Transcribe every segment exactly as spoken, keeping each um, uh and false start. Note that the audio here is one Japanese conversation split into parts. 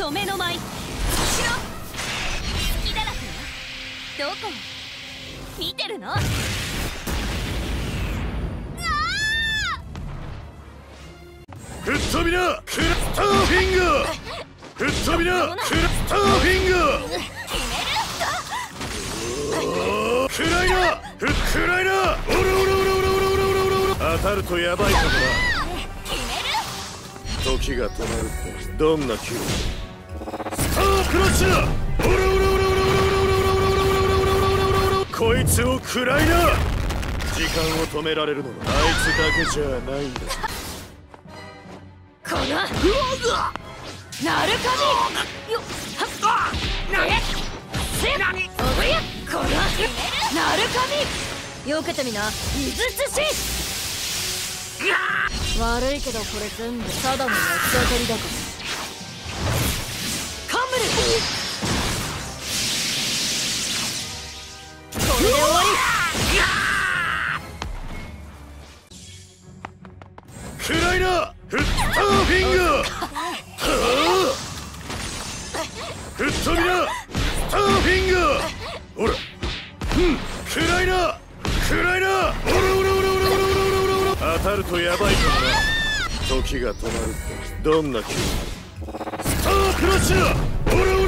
染めの舞しろ隙だらけよ。どこ見てるの？ 吹っ飛びなクラスターフィンガー、吹っ飛びなクラスターフィンガー、くらいなふっくらいな、オラオラオラオラオラオラオラ、当たるとヤバいことだ。時が止まるってどんな気分？スタークラッシュだ。オラオラオラオラオラオラオラオラオラ、こいつをくらいな。時間を止められるのはあいつだけじゃないんだ。 このナルカビよっはっなげせなにおやこのナルカビよけてみな水寿司。悪いけどこれ全部ただの八つ当たりだからカムル。これで終わり。 くらいなフッターフィンガー、吹っ飛びなスターフィンガー、ほら、うん、くらいなくらいな、オラオラオラオラオラオラ、当たるとヤバいからな。時が止まるってどんな気分？スタークラッシュだ。オラオラオラオラオラオラ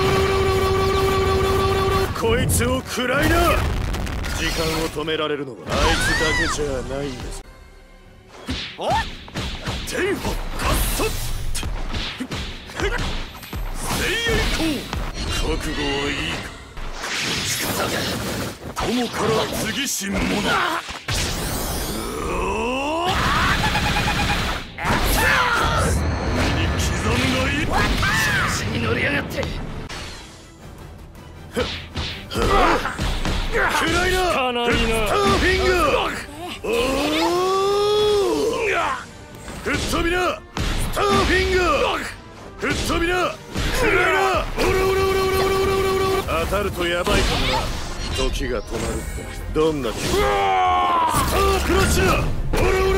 オラ、こいつをくらいな。時間を止められるのはあいつだけじゃないんです。おっテンホカッサッせいやいこう、覚悟はいいか。力が友から次し者。に刻むがいい。調子に乗りやがって。くらいなスターフィンガー、おー吹っ飛びなスターフィンガー、吹っ飛びなくらいな、オラオラオラオラオラオラオラ、当たるとヤバいかもな。時が止まるってどんな気分？スタークラッシュだ。オラオラオラオラオラオラオ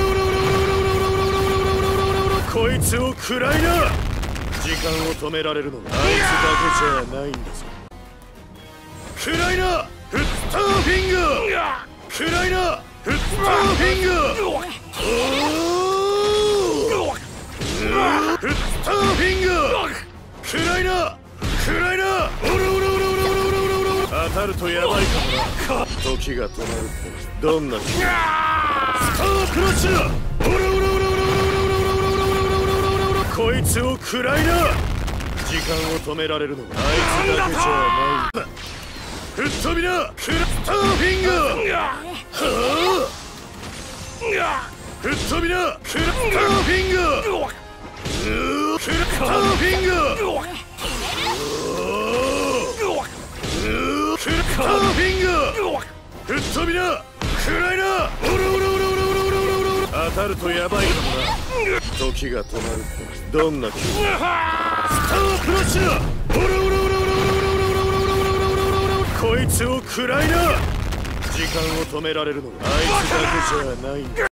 ラオラ、こいつをくらいな。時間を止められるのはあいつだけじゃないんです。くらいなフッターフィンガー、くらいなフッターフィンガー、おーフッターフィンガー、くらいなくらいな、オラオラオラオラオラオラ、当たるとヤバいかもな。時が止まるってどんな気分？スタークラッシュだ。オラオラオラオラオラオラオラ、こいつをくらいな。時間を止められるのはあいつだけじゃない。吹っ飛びなクラスターフィンガー、吹っ飛びなクラスターフィンガー、クラスターフィンガー、クラスターフィンガー、吹っ飛びなくらいな、オラオラオラオラオラオラ、当たるとヤバいかもな。時が止まるってどんな気分？スタークラッシュだ。オラオラオラオラオラオラ、こいつをくらいな。時間を止められるのはあいつだけじゃないんだ。